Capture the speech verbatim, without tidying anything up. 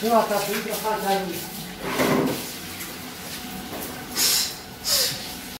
今、たすいてはしゃいでる。